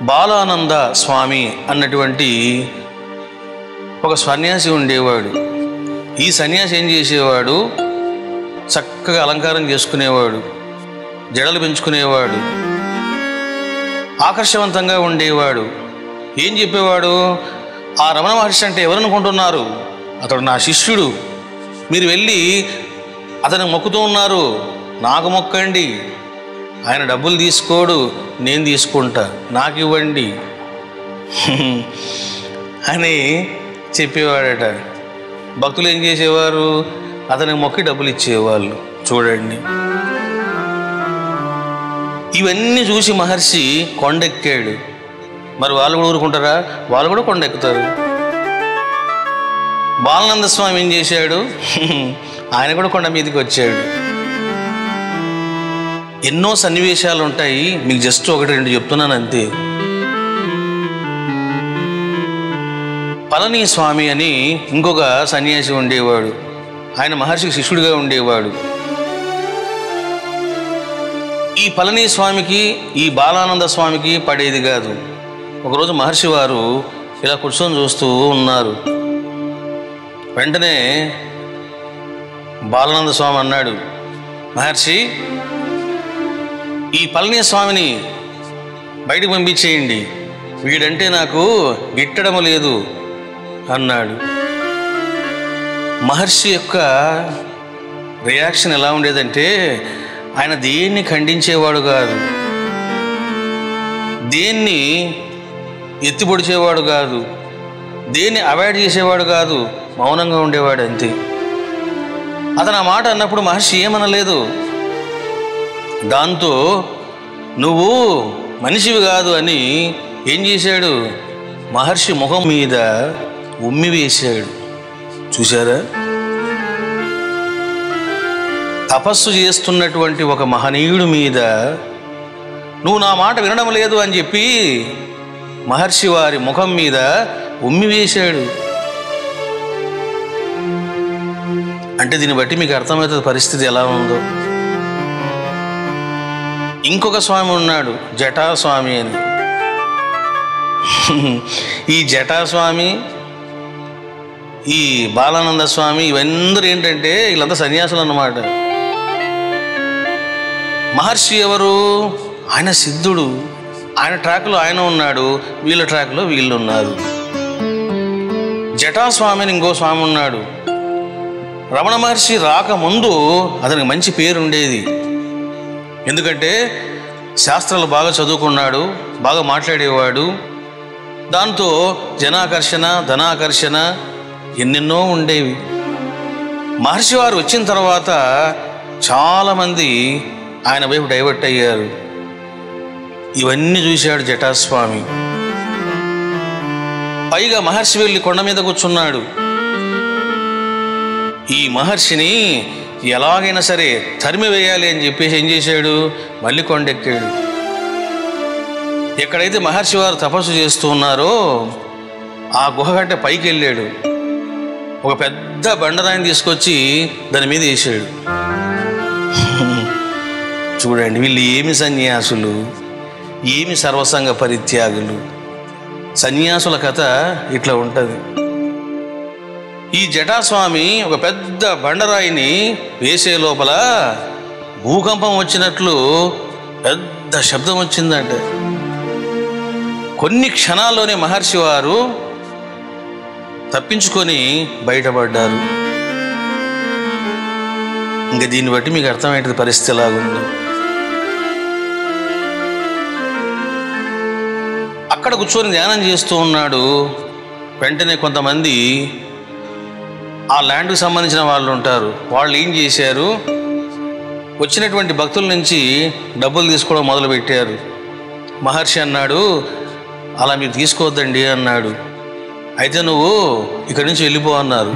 బాలానంద స్వామి అన్నటువంటి ఒక సన్యాసి ఉండేవాడు. ఈ సన్యాసి ఏం చేసేవాడు, చక్కగా అలంకారం చేసుకునేవాడు, జడలు పెంచుకునేవాడు, ఆకర్షవంతంగా ఉండేవాడు. ఏం చెప్పేవాడు, ఆ రమణ మహర్షి అంటే ఎవరనుకుంటున్నారు, అతడు నా శిష్యుడు, మీరు వెళ్ళి అతను మొక్కుతూ ఉన్నారు, నాకు మొక్కండి, ఆయన డబ్బులు తీసుకోడు, నేను తీసుకుంటా, నాకు ఇవ్వండి అని చెప్పేవాడట. భక్తులు ఏం చేసేవారు, అతనికి మొక్కి డబ్బులు ఇచ్చేవాళ్ళు. చూడండి, ఇవన్నీ చూసి మహర్షి కొండెక్కాడు. మరి వాళ్ళు కూడా ఊరుకుంటారా, వాళ్ళు కూడా కొండెక్కుతారు. బాలానంద స్వామి ఏం చేశాడు, ఆయన కూడా కొండ మీదకి వచ్చాడు. ఎన్నో సన్నివేశాలు ఉంటాయి, మీకు జస్ట్ ఒకటి రెండు చెప్తున్నాను అంతే. పళని స్వామి అని ఇంకొక సన్యాసి ఉండేవాడు. ఆయన మహర్షికి శిష్యుడిగా ఉండేవాడు. ఈ పళని స్వామికి ఈ బాలానంద స్వామికి పడేది కాదు. ఒకరోజు మహర్షి వారు ఇలా కూర్చొని చూస్తూ ఉన్నారు. వెంటనే బాలానంద స్వామి అన్నాడు, మహర్షి, ఈ పళని స్వామిని బయటికి పంపించేయండి, వీడంటే నాకు గిట్టడం లేదు అన్నాడు. మహర్షి యొక్క రియాక్షన్ ఎలా ఉండేదంటే, ఆయన దేన్ని ఖండించేవాడు కాదు, దేన్ని ఎత్తిపొడిచేవాడు కాదు, దేన్ని అవాయిడ్ చేసేవాడు కాదు, మౌనంగా ఉండేవాడు అంతే. అతను ఆ మాట అన్నప్పుడు మహర్షి ఏమనలేదు. దాంతో నువ్వు మనిషివి కాదు అని ఏం చేశాడు, మహర్షి ముఖం మీద ఉమ్మి వేశాడు. చూశారా, తపస్సు చేస్తున్నటువంటి ఒక మహనీయుడి మీద నువ్వు నా మాట వినడం లేదు అని చెప్పి మహర్షి వారి ముఖం మీద ఉమ్మి వేశాడు. అంటే దీన్ని బట్టి మీకు అర్థమవుతుంది పరిస్థితి ఎలా ఉందో. ఇంకొక స్వామి ఉన్నాడు, జటాస్వామి అని. ఈ జటాస్వామి, ఈ బాలానంద స్వామి, ఇవందరూ ఏంటంటే వీళ్ళంతా సన్యాసులు అన్నమాట. మహర్షి ఎవరు, ఆయన సిద్ధుడు. ఆయన ట్రాక్లో ఆయన ఉన్నాడు, వీళ్ళ ట్రాక్లో వీళ్ళు ఉన్నారు. జటాస్వామి అని ఇంకో స్వామి ఉన్నాడు. రమణ మహర్షి రాకముందు అతనికి మంచి పేరు ఉండేది. ఎందుకంటే శాస్త్రాలు బాగా చదువుకున్నాడు, బాగా మాట్లాడేవాడు. దాంతో జనాకర్షణ, ధనాకర్షణ ఎన్నెన్నో ఉండేవి. మహర్షి వారు వచ్చిన తర్వాత చాలామంది ఆయన వైపు డైవర్ట్ అయ్యారు. ఇవన్నీ చూశాడు జటాస్వామి. పైగా మహర్షి వెళ్ళి కొండ మీద కూర్చున్నాడు. ఈ మహర్షిని ఎలాగైనా సరే తరిమి వేయాలి అని చెప్పేసి ఏం చేశాడు, మళ్ళీ కొండెక్కాడు. ఎక్కడైతే మహర్షి వారు తపస్సు చేస్తూ ఉన్నారో ఆ గుహ కంటే పైకి వెళ్ళాడు. ఒక పెద్ద బండరాయిని తీసుకొచ్చి దాని మీద వేసాడు. చూడండి, వీళ్ళు ఏమి సన్యాసులు, ఏమి సర్వసంగ పరిత్యాగులు. సన్యాసుల కథ ఇట్లా ఉంటుంది. ఈ జటాస్వామి ఒక పెద్ద బండరాయిని వేసే లోపల భూకంపం వచ్చినట్లు పెద్ద శబ్దం వచ్చిందంట. కొన్ని క్షణాల్లోనే మహర్షి వారు తప్పించుకొని బయటపడ్డారు. ఇంకా దీన్ని బట్టి మీకు అర్థమయ్యేది పరిస్థితి ఎలాగుందో. అక్కడ కూర్చొని ధ్యానం చేస్తూ ఉన్నాడు. వెంటనే కొంతమంది ఆ ల్యాండ్కి సంబంధించిన వాళ్ళు ఉంటారు. వాళ్ళు ఏం చేశారు, వచ్చినటువంటి భక్తుల నుంచి డబ్బులు తీసుకోవడం మొదలుపెట్టారు. మహర్షి అన్నాడు, అలా మీరు తీసుకోవద్దండి అన్నాడు. అయితే నువ్వు ఇక్కడి నుంచి వెళ్ళిపో అన్నారు.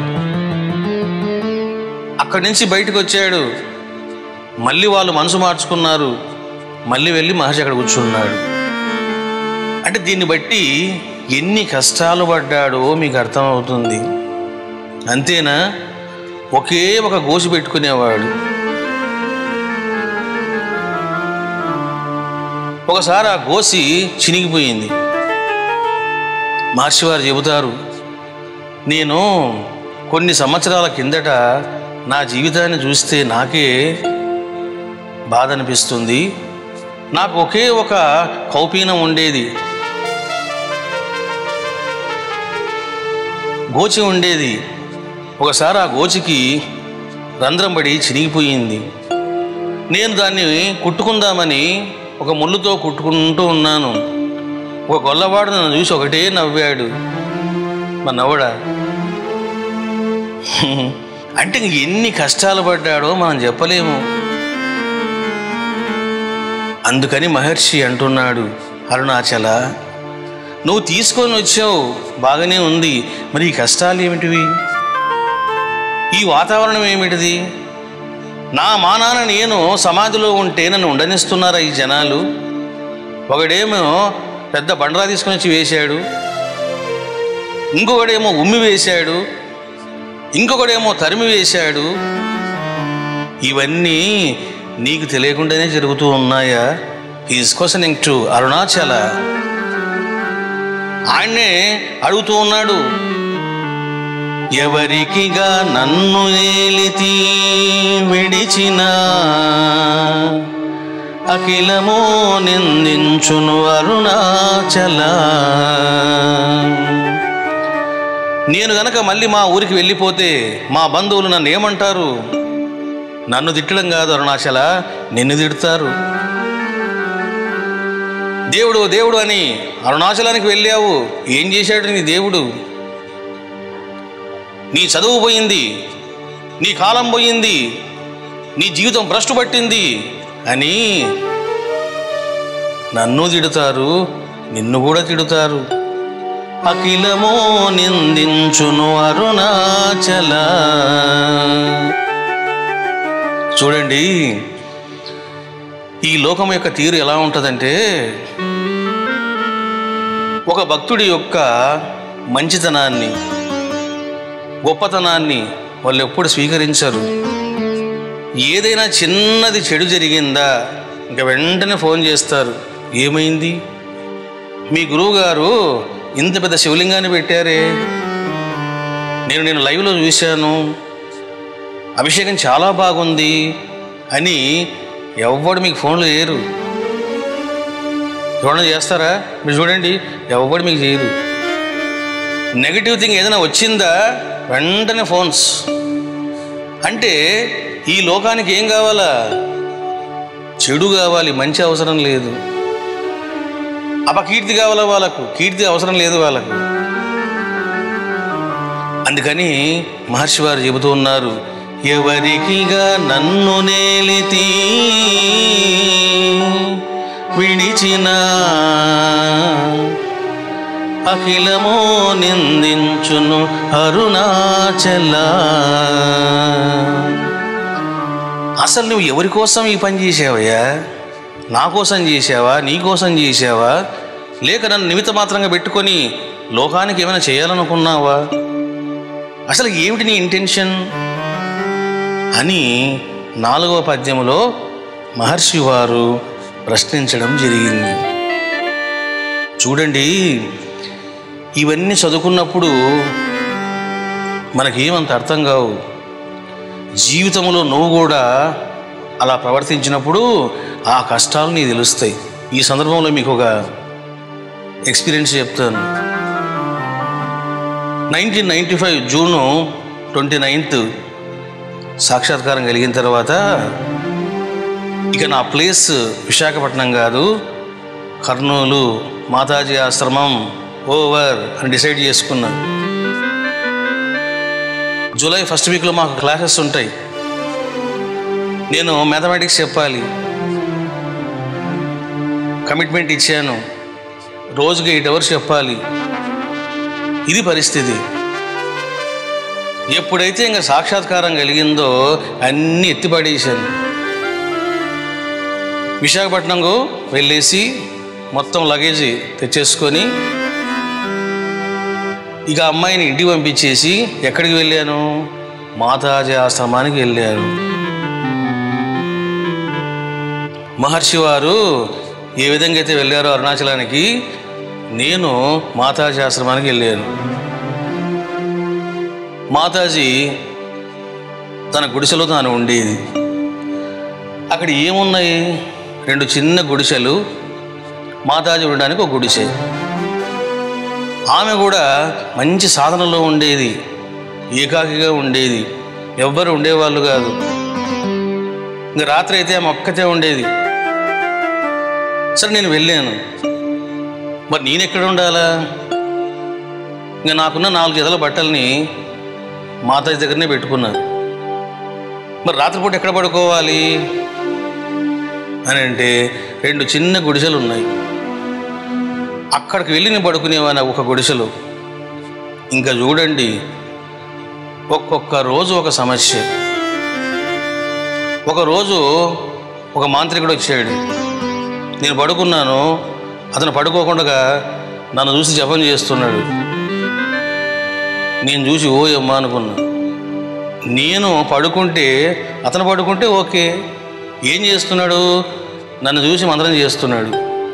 అక్కడి నుంచి బయటకు వచ్చాడు. మళ్ళీ వాళ్ళు మనసు మార్చుకున్నారు. మళ్ళీ వెళ్ళి మహర్షి అక్కడ కూర్చున్నాడు. అంటే దీన్ని బట్టి ఎన్ని కష్టాలు పడ్డాడో మీకు అర్థమవుతుంది. అంతేనా, ఒకే ఒక గోసి పెట్టుకునేవాడు. ఒకసారి ఆ గోసి చినిగిపోయింది. మహర్షి వారు చెబుతారు, నేను కొన్ని సంవత్సరాల కిందట నా జీవితాన్ని చూస్తే నాకే బాధ అనిపిస్తుంది. నాకు ఒకే ఒక కౌపీనం ఉండేది, గోచి ఉండేది. ఒకసారి ఆ గోచికి రంధ్రం పడి చినిగిపోయింది. నేను దాన్ని కుట్టుకుందామని ఒక ముళ్ళుతో కుట్టుకుంటూ ఉన్నాను. ఒక గొల్లవాడు నన్ను చూసి ఒకటే నవ్వాడు. మా నవ్వడా అంటే ఎన్ని కష్టాలు పడ్డాడో మనం చెప్పలేము. అందుకని మహర్షి అంటున్నాడు, అరుణాచల, నువ్వు తీసుకొని వచ్చావు బాగానే ఉంది, మరి ఈ కష్టాలు ఏమిటివి? ఈ వాతావరణం ఏమిటిది? నా మానాన నేను సమాధిలో ఉంటే నన్ను ఉండనిస్తున్నారా ఈ జనాలు? ఒకడేమో పెద్ద బండరా తీసుకొని వచ్చి వేశాడు, ఇంకొకడేమో ఉమ్మి వేశాడు, ఇంకొకడేమో తరిమి వేశాడు. ఇవన్నీ నీకు తెలియకుండానే జరుగుతూ ఉన్నాయా? Is questioning to Arunachala. ఆయన్నే అడుగుతూ ఉన్నాడు, ఎవరికిగా నన్ను ఏలితి విడిచిన అఖిలమో నిందించును అరుణాచల. నేను గనక మళ్ళీ మా ఊరికి వెళ్ళిపోతే మా బంధువులు నన్ను ఏమంటారు? నన్ను తిట్టడం కాదు అరుణాచల, నిన్ను తిడతారు. దేవుడు దేవుడు అని అరుణాచలానికి వెళ్ళావు, ఏం చేశాడు నీ దేవుడు? నీ చదువు పోయింది, నీ కాలం పోయింది, నీ జీవితం భ్రష్టు పట్టింది అని నన్ను తిడతారు, నిన్ను కూడా తిడతారు. అఖిలమో నిందించును అరుణాచల. చూడండి, ఈ లోకం యొక్క తీరు ఎలా ఉంటుందంటే, ఒక భక్తుడి యొక్క మంచితనాన్ని, గొప్పతనాన్ని వాళ్ళు ఎప్పుడు స్వీకరించరు. ఏదైనా చిన్నది చెడు జరిగిందా ఇంకా వెంటనే ఫోన్ చేస్తారు, ఏమైంది? మీ గురువు గారు ఇంత పెద్ద శివలింగాన్ని పెట్టారే, నేను లైవ్లో చూశాను, అభిషేకం చాలా బాగుంది అని ఎవ్వడు మీకు ఫోన్లు చేయరు. ఎవరైనా చేస్తారా? మీరు చూడండి, ఎవ్వడు మీకు చేయరు. నెగిటివ్ థింగ్ ఏదైనా వచ్చిందా వెంటనే ఫోన్స్. అంటే ఈ లోకానికి ఏం కావాలా? చెడు కావాలి, మంచి అవసరం లేదు. అపకీర్తి కావాలా వాళ్ళకు? కీర్తి అవసరం లేదు వాళ్ళకు. అందుకని మహర్షి వారు చెబుతూ ఉన్నారు, ఎవరికిగా నన్ను నేలితి విడిచిన అఖిలమో నిందించును అరుణాచల. అసలు నువ్వు ఎవరి కోసం ఈ పని చేసావయ్యా? నా కోసం చేసావా? నీ కోసం చేసావా? లేక నన్ను నిమిత్త మాత్రంగా పెట్టుకొని లోకానికి ఏమైనా చేయాలనుకున్నావా? అసలు ఏమిటి నీ ఇంటెన్షన్ అని 4వ పద్యములో మహర్షి వారు ప్రశ్నించడం జరిగింది. చూడండి, ఇవన్నీ చదువుకున్నప్పుడు మనకేమంత అర్థం కావు. జీవితంలో నువ్వు కూడా అలా ప్రవర్తించినప్పుడు ఆ కష్టాలు నీకు తెలుస్తాయి. ఈ సందర్భంలో మీకు ఒక ఎక్స్పీరియన్స్ చెప్తాను. 1995 జూన్ 29 సాక్షాత్కారం కలిగిన తర్వాత ఇక నా ప్లేస్ విశాఖపట్నం కాదు, కర్నూలు మాతాజీ ఆశ్రమం ఓవర్ అని డిసైడ్ చేసుకున్నాను. జూలై 1st వీక్లో మాకు క్లాసెస్ ఉంటాయి. నేను మ్యాథమెటిక్స్ చెప్పాలి, కమిట్మెంట్ ఇచ్చాను. రోజుకి 8 hours చెప్పాలి. ఇది పరిస్థితి. ఎప్పుడైతే ఇంకా సాక్షాత్కారం కలిగిందో అన్నీ ఎత్తిపడేశాను. విశాఖపట్నంకు వెళ్ళేసి మొత్తం లగేజ్ తెచ్చేసుకొని ఇక అమ్మాయిని ఇంటికి పంపించేసి ఎక్కడికి వెళ్ళాను? మాతాజీ ఆశ్రమానికి వెళ్ళాను. మహర్షి వారు ఏ విధంగా అయితే వెళ్ళారో అరుణాచలానికి, నేను మాతాజీ ఆశ్రమానికి వెళ్ళాను. మాతాజీ తన గుడిసెలో తాను ఉండేది. అక్కడ ఏమున్నాయి? 2 చిన్న గుడిసెలు, మాతాజీ ఉండడానికి ఒక గుడిసె. ఆమె కూడా మంచి సాధనలో ఉండేది, ఏకాకిగా ఉండేది, ఎవ్వరు ఉండేవాళ్ళు కాదు. ఇంకా రాత్రి అయితే ఆమె ఒక్కతే ఉండేది. సరే నేను వెళ్ళాను. మరి నేను ఎక్కడ ఉండాలా? ఇంకా నాకున్న 4 జతల బట్టల్ని మాతాజీ దగ్గరనే పెట్టుకున్నాను. మరి రాత్రిపూట ఎక్కడ పడుకోవాలి అని అంటే 2 చిన్న గుడిసెలు ఉన్నాయి. అక్కడికి వెళ్ళి నేను పడుకునేవాను ఒక గుడిసెలో. ఇంకా చూడండి, ఒక్కొక్క రోజు ఒక సమస్య. ఒకరోజు ఒక మాంత్రికుడు వచ్చాడు. నేను పడుకున్నాను, అతను పడుకోకుండా నన్ను చూసి జపం చేస్తున్నాడు. నేను చూసి ఓయమ్మా అనుకున్నా. నేను పడుకుంటే అతను పడుకుంటే ఓకే, ఏం చేస్తున్నాడు? నన్ను చూసి మంత్రం చేస్తున్నాడు.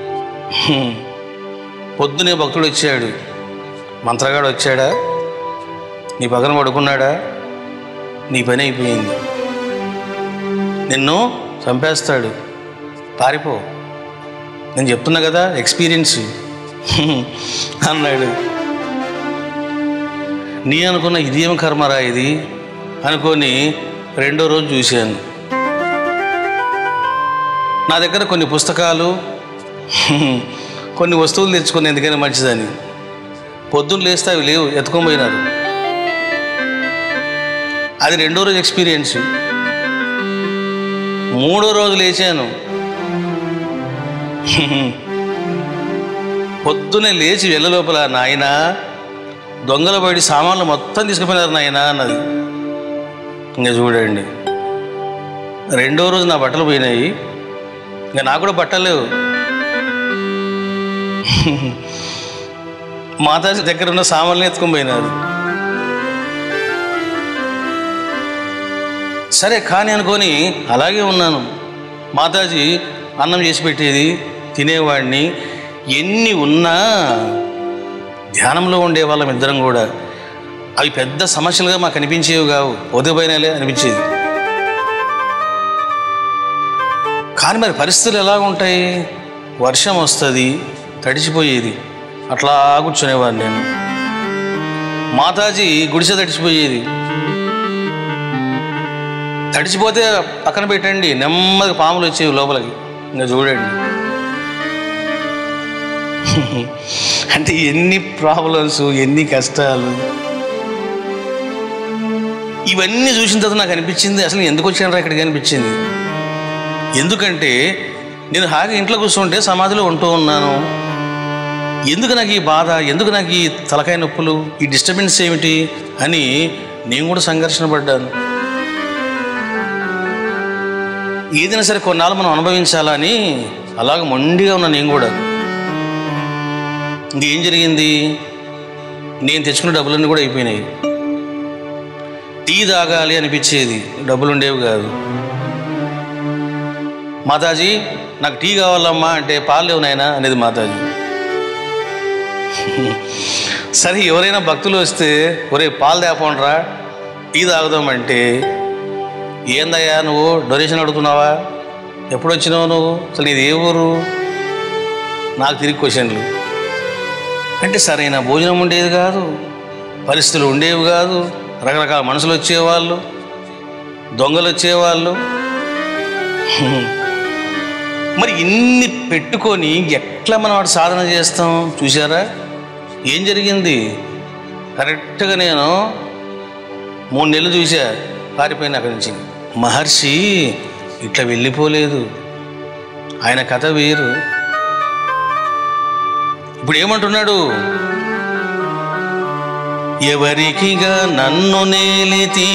పొద్దునే భక్తుడు వచ్చాడు, మంత్రగాడు వచ్చాడా? నీ పక్కన పడుకున్నాడా? నీ పని అయిపోయింది, నిన్ను చంపేస్తాడు, పారిపో, నేను చెప్తున్నా కదా ఎక్స్పీరియన్స్ అన్నాడు. నీ అనుకున్న ఇదేం కర్మరా ఇది అనుకొని 2వ రోజు చూశాను. నా దగ్గర కొన్ని పుస్తకాలు, కొన్ని వస్తువులు తెచ్చుకొని ఎందుకైనా మంచిదని. పొద్దున్న లేస్తే అవి లేవు, ఎత్తుకొని పోయినారు. అది 2వ రోజు ఎక్స్పీరియన్స్. 3వ రోజు లేచాను. పొద్దునే లేచి వెళ్ళ లోపల, నాయనా దొంగల బయట సామాన్లు మొత్తం తీసుకుపోయినారు నాయనా అన్నది. ఇంకా చూడండి, 2వ రోజు నా బట్టలు పోయినాయి. ఇంకా నాకు కూడా బట్టలు లేవు. మాతాజీ దగ్గర ఉన్న సామాన్లు ఎత్తుకొని పోయినారు. సరే కానీ అనుకొని అలాగే ఉన్నాను. మాతాజీ అన్నం చేసి పెట్టేది, తినేవాడిని. ఎన్ని ఉన్నా ధ్యానంలో ఉండేవాళ్ళం ఇద్దరం కూడా. అవి పెద్ద సమస్యలుగా మాకు అనిపించేవి కావు, పోతే పోయినాలే అనిపించేది. కానీ మరి పరిస్థితులు ఎలా ఉంటాయి? వర్షం వస్తుంది, తడిచిపోయేది, అట్లా కూర్చునేవాడిని నేను. మాతాజీ గుడిసె తడిచిపోయేది. తడిచిపోతే పక్కన పెట్టండి, నెమ్మదిగా పాములు వచ్చేవి లోపలికి. ఇంకా చూడండి, అంటే ఎన్ని ప్రాబ్లమ్స్, ఎన్ని కష్టాలు. ఇవన్నీ చూసిన తర్వాత నాకు అనిపించింది, అసలు ఎందుకు వచ్చానరా ఇక్కడికి అనిపించింది. ఎందుకంటే నేను హాయిగా ఇంట్లో కూర్చుంటే సమాధిలో ఉంటూ ఉన్నాను. ఎందుకు నాకు ఈ బాధ, ఎందుకు నాకు ఈ తలకాయ నొప్పులు, ఈ డిస్టర్బెన్స్ ఏమిటి అని నేను కూడా సంఘర్షణ పడ్డాను. ఏదైనా సరే కొన్నాళ్ళు మనం అనుభవించాలని అలాగ మొండిగా ఉన్నా నేను కూడా. ఇంకేం జరిగింది? నేను తెచ్చుకున్న డబ్బులన్నీ కూడా అయిపోయినాయి. టీ తాగాలి అనిపించేది, డబ్బులు ఉండేవి కాదు. మాతాజీ నాకు టీ కావాలమ్మా అంటే పాలు లేవు నాయనా అనేది మాతాజీ. సరే ఎవరైనా భక్తులు వస్తే ఒరే పాలు తేపండ్రా టీ తాగుదామంటే, ఏందయ్యా నువ్వు డొనేషన్ అడుగుతున్నావా, ఎప్పుడు వచ్చినావు నువ్వు, అసలు నీది ఏ ఊరు, నాకు తిరిగి క్వశ్చన్లు. అంటే సరైన భోజనం ఉండేది కాదు, పరిస్థితులు ఉండేవి కాదు, రకరకాల మనుషులు వచ్చేవాళ్ళు, దొంగలు వచ్చేవాళ్ళు. మరి ఇన్ని పెట్టుకొని ఎట్లా మనం వాటి సాధన చేస్తాం? చూసారా ఏం జరిగింది? కరెక్ట్గా నేను 3 నెలలు చూసా, పారిపోయిన అక్కడి నుంచి. మహర్షి ఇట్లా వెళ్ళిపోలేదు, ఆయన కథ వేరు. ఇప్పుడు ఏమంటున్నాడు? ఎవరికిగా నన్ను నేలితి,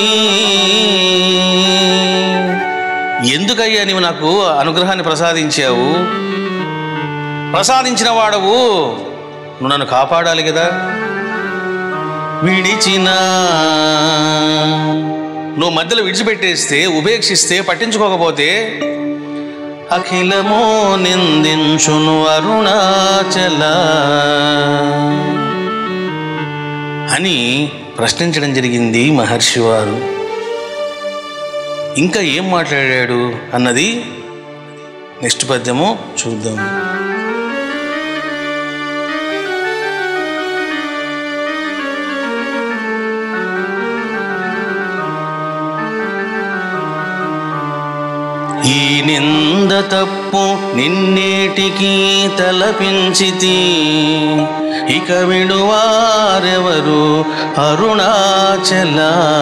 ఎందుకయ్యా నీవు నాకు అనుగ్రహాన్ని ప్రసాదించావు? ప్రసాదించిన వాడవు, నువ్వు నన్ను కాపాడాలి కదా. విడిచిన నువ్వు మధ్యలో విడిచిపెట్టేస్తే, ఉపేక్షిస్తే, పట్టించుకోకపోతే అఖిలము నిందించును అరుణాచల అని ప్రశ్నించడం జరిగింది మహర్షి వారు. ఇంకా ఏం మాట్లాడాడు అన్నది నెక్స్ట్ పద్యము చూద్దాం. ఈ నింద తప్పు నిన్నేటికి తలపించితి, ఇక విడువారెవరు అరుణాచల.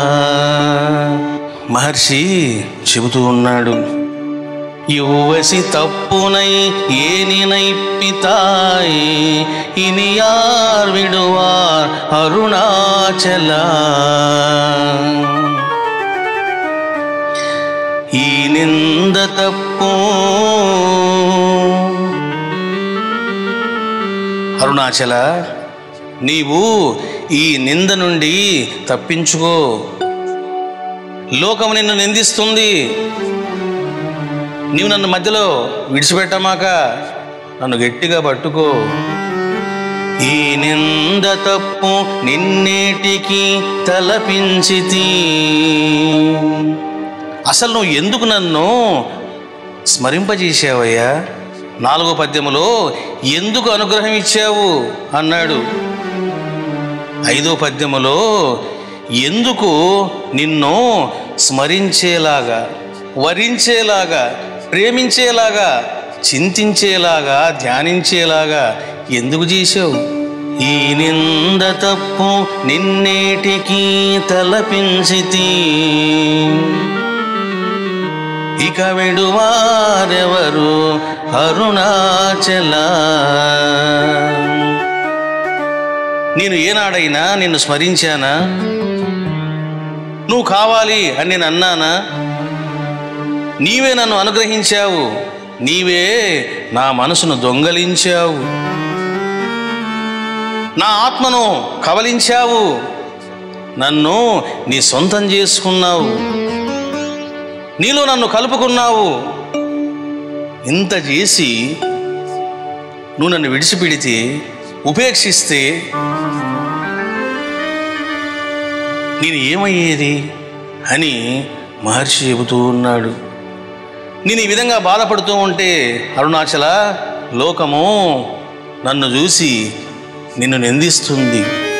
మహర్షి చెబుతూ ఉన్నాడు, యువసి తప్పునై ఏనినైప్పితాయి, ఇని యార్ విడువార్ అరుణాచల. ఈ నింద తప్పు అరుణాచల, నీవు ఈ నింద నుండి తప్పించుకో. లోకం నిన్ను నిందిస్తుంది, నీవు నన్ను మధ్యలో విడిచిపెట్టమాక, నన్ను గట్టిగా పట్టుకో. ఈ నింద తప్పు నిన్నేటికి తలపించితి, అసలు నువ్వు ఎందుకు నన్ను స్మరింపజేసావయ్యా? 4వ పద్యములో ఎందుకు అనుగ్రహం ఇచ్చావు అన్నాడు. 5వ పద్యములో ఎందుకు నిన్ను స్మరించేలాగా, వరించేలాగా, ప్రేమించేలాగా, చింతించేలాగా, ధ్యానించేలాగా ఎందుకు చేశావు? ఈ నింద తప్పు నిన్నేటికి తలపించితి, ఇక విడువారెవరు అరుణాచల. నేను ఏనాడైనా నిన్ను స్మరించానా? నువ్వు కావాలి అని నేను అన్నానా? నీవే నన్ను అనుగ్రహించావు, నీవే నా మనసును దొంగలించావు, నా ఆత్మను కవలించావు, నన్ను నీ సొంతం చేసుకున్నావు, నీలో నన్ను కలుపుకున్నావు. ఇంత చేసి నువ్వు నన్ను విడిచిపెడితే, ఉపేక్షిస్తే నేను ఏమయ్యేది అని మహర్షి చెబుతూ ఉన్నాడు. నేను ఈ విధంగా బాధపడుతూ ఉంటే అరుణాచల, లోకము నన్ను చూసి నిన్ను నిందిస్తుంది.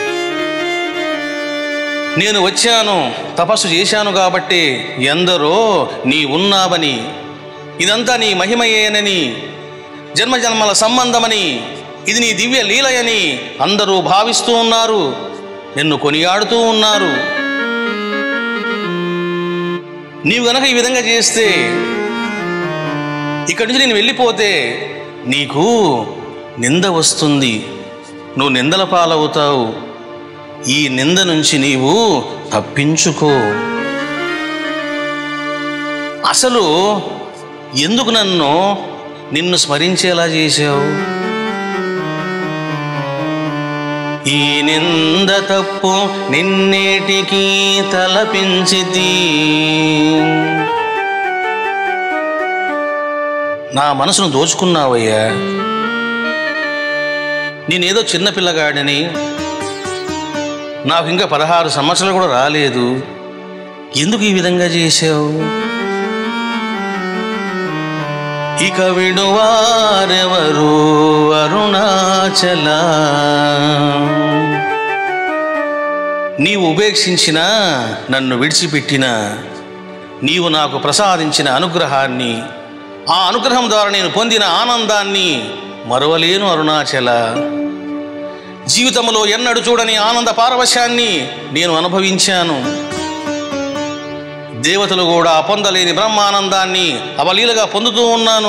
నేను వచ్చాను, తపస్సు చేశాను కాబట్టి ఎందరో నీ ఉన్నావని, ఇదంతా నీ మహిమయేనని, జన్మజన్మల సంబంధమని, ఇది నీ దివ్య లీలయని అందరూ భావిస్తూ ఉన్నారు, నిన్ను కొనియాడుతూ ఉన్నారు. నీవు గనక ఈ విధంగా చేస్తే, ఇక్కడి నుంచి నేను వెళ్ళిపోతే నీకు నింద వస్తుంది, నువ్వు నిందల పాలవుతావు. ఈ నింద నుంచి నీవు తప్పించుకో. అసలు ఎందుకు నిన్ను స్మరించేలా చేశావు? ఈ నింద తప్పు నిన్నేటికి తలపించితి, నా మనసును దోచుకున్నావయ్యా. నేనేదో చిన్నపిల్లగాడిని, నాకు ఇంకా 16 సంవత్సరాలు కూడా రాలేదు, ఎందుకు ఈ విధంగా చేశావు? ఇక విడువారెవరు అరుణాచల. నీవు ఉపేక్షించినా, నన్ను విడిచిపెట్టినా, నీవు నాకు ప్రసాదించిన అనుగ్రహాన్ని, ఆ అనుగ్రహం ద్వారా నేను పొందిన ఆనందాన్ని మరవలేను అరుణాచల. జీవితంలో ఎన్నడూ చూడని ఆనంద పారవశ్యాన్ని నేను అనుభవించాను. దేవతలు కూడా పొందలేని బ్రహ్మానందాన్ని అవలీలగా పొందుతూ ఉన్నాను.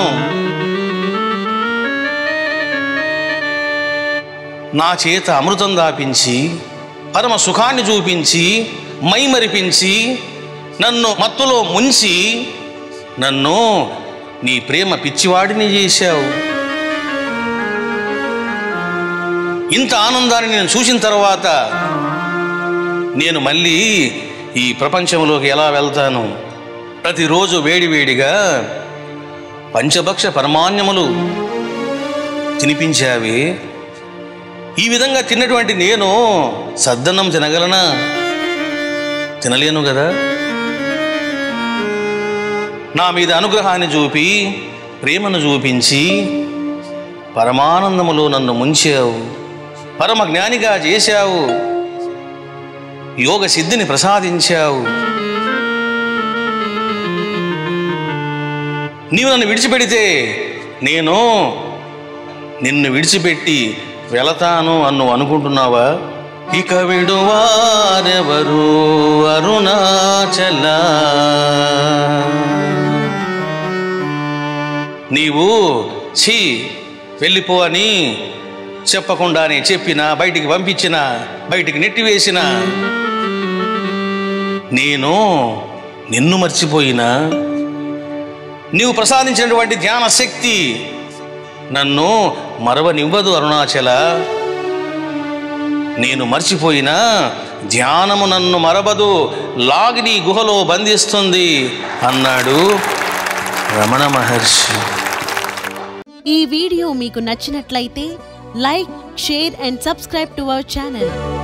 నా చేత అమృతం దాపించి, పరమ సుఖాన్ని చూపించి, మైమరిపించి, నన్ను మత్తులో ముంచి, నన్ను నీ ప్రేమ పిచ్చివాడిని చేశావు. ఇంత ఆనందాన్ని నేను చూసిన తర్వాత నేను మళ్ళీ ఈ ప్రపంచంలోకి ఎలా వెళ్తాను? ప్రతిరోజు వేడివేడిగా పంచభక్ష పరమాన్యములు తినిపించావే, ఈ విధంగా తిన్నటువంటి నేను సద్దన్నం తినగలనా? తినలేను కదా. నా మీద అనుగ్రహాన్ని చూపి ప్రేమను చూపించి పరమానందములో నన్ను ముంచావు, పరమ జ్ఞానిగా చేశావు, యోగ సిద్ధిని ప్రసాదించావు. నీవు నన్ను విడిచిపెడితే నేను నిన్ను విడిచిపెట్టి వెళతాను అన్ను అనుకుంటున్నావా? ఇక విడువారెవరు అరుణాచల, నీవు ఛీ వెళ్ళిపో అని చెప్పకుండానే చెప్పినా, బయటికి పంపించినా, బయటికి నెట్టివేసినా, నేను నిన్ను మర్చిపోయినా నీవు ప్రసాదించినటువంటి ధ్యాన శక్తి నన్ను మరవనివ్వదు అరుణాచల. నేను మర్చిపోయినా ధ్యానము నన్ను మరవదు, లాగి నీ గుహలో బంధిస్తుంది అన్నాడు రమణ మహర్షి. ఈ వీడియో మీకు నచ్చినట్లయితే like, share and subscribe to our channel.